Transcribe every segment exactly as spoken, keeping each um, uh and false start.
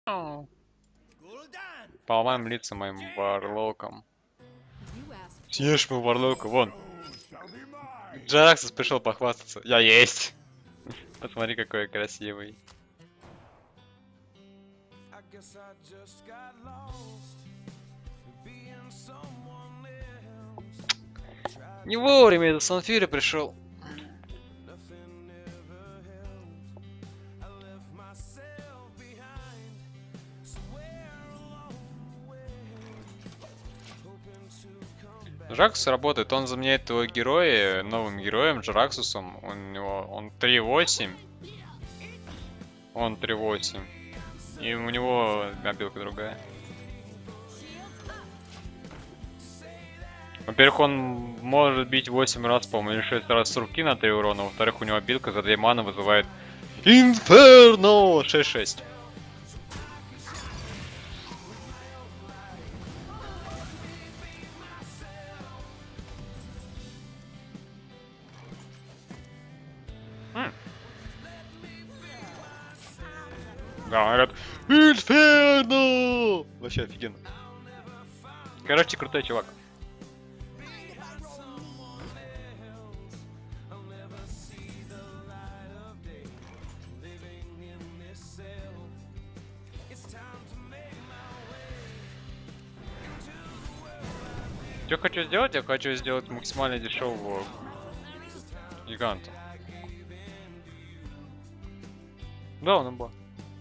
Поломаем лица моим варлоком. Съешь мы варлока, вон. Джараксис пришел похвастаться. Я есть. Посмотри, какой красивый. Не вовремя этот Санфири пришел. Джараксус работает, он заменяет твоего героя новым героем Джараксусом. У него он три восемь. Он три восемь. И у него обилка другая. Во-первых, он может бить восемь раз, по-моему, или шесть раз с руки на три урона. Во-вторых, у него обилка за две маны вызывает Инферно шесть шесть. Да, он говорит Инферно! Вообще офигенно. Короче, крутой чувак. Что хочу сделать? Я хочу сделать максимально дешевого гиганта. Да, он имба.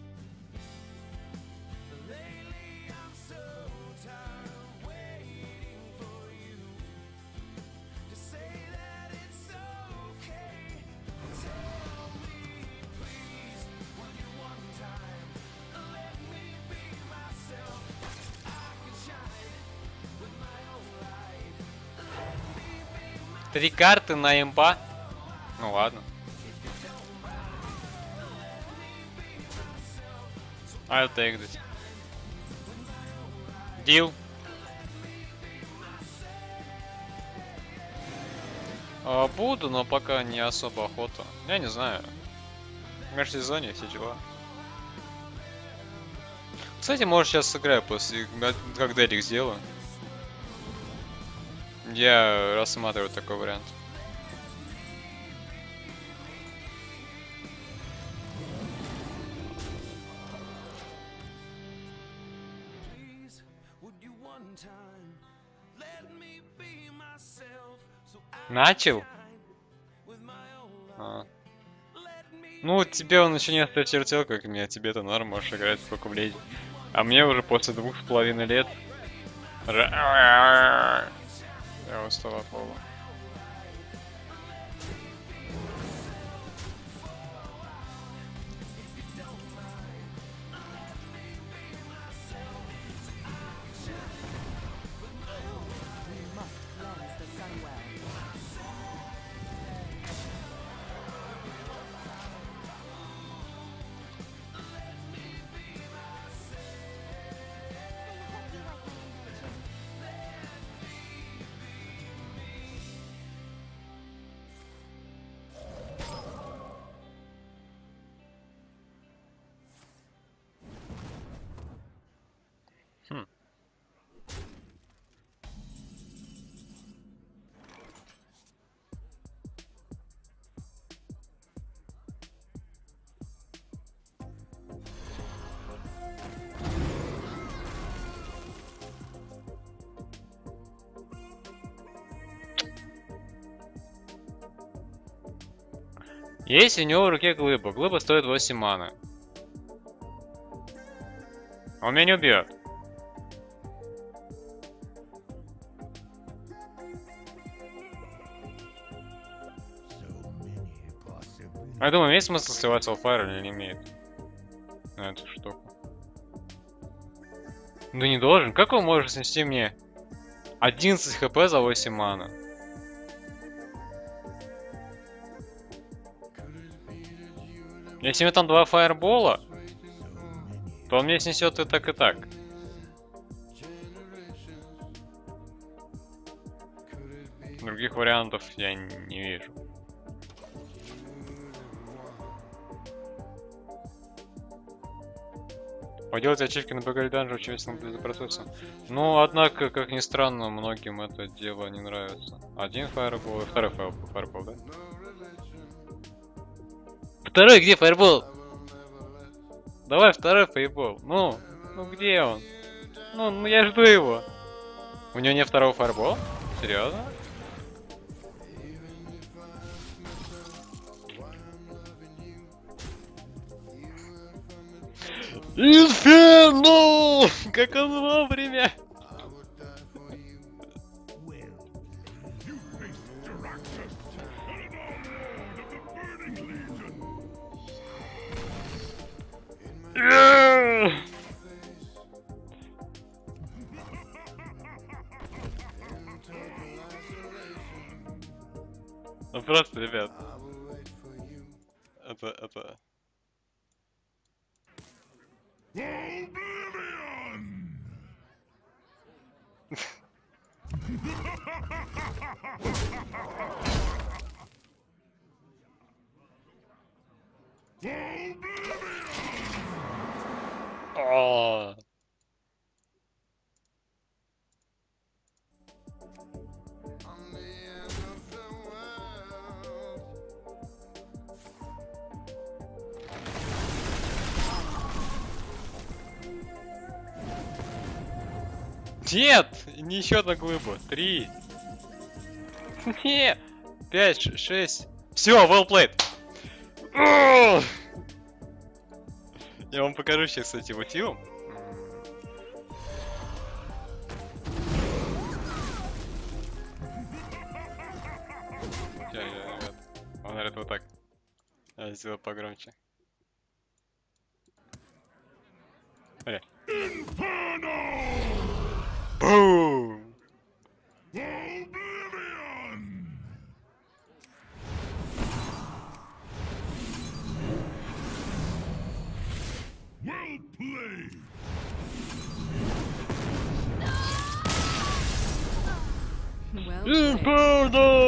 Три карты на имба. Ну ладно. I'll take this. Deal. А, буду, но пока не особо охота. Я не знаю. В межсезонье все дела. Кстати, может сейчас сыграю после, как Дерек сделаю. Я рассматриваю такой вариант. Начал? А. Ну, тебе он еще не осточертел, как мне, тебе-то норм, можешь играть сколько влезет. А мне уже после двух с половиной лет... Я устал от лола. Хм. Есть у него в руке глыба. Глыба стоит восемь маны. Он меня не убьет. Я думаю, имеет смысл сливать Soulfire или не имеет? На эту штуку. Да не должен. Как он может снести мне одиннадцать хп за восемь мана? Если у меня там два фаербола, то он мне снесет и так, и так. Других вариантов я не вижу. Поделать ачивки на Багаль Данжи очень весело для процесса. Но, однако, как ни странно, многим это дело не нравится. Один фаербол и второй фаербол, да? Второй где фаербол? Давай второй фаербол. Ну, ну где он? Ну, ну я жду его. У него нет второго фаербола? Серьезно? Инферно! Как он вовремя! Ну просто, ребят. Это, это... О! Нет! Не еще одна глыба. Три. Нет! Пять, шесть. Все, well played. Я вам покажу сейчас, кстати, его тилом. Сейчас, ребят. Он, наверное, вот так. Я сделал погромче. Смотри. Бум! Well played.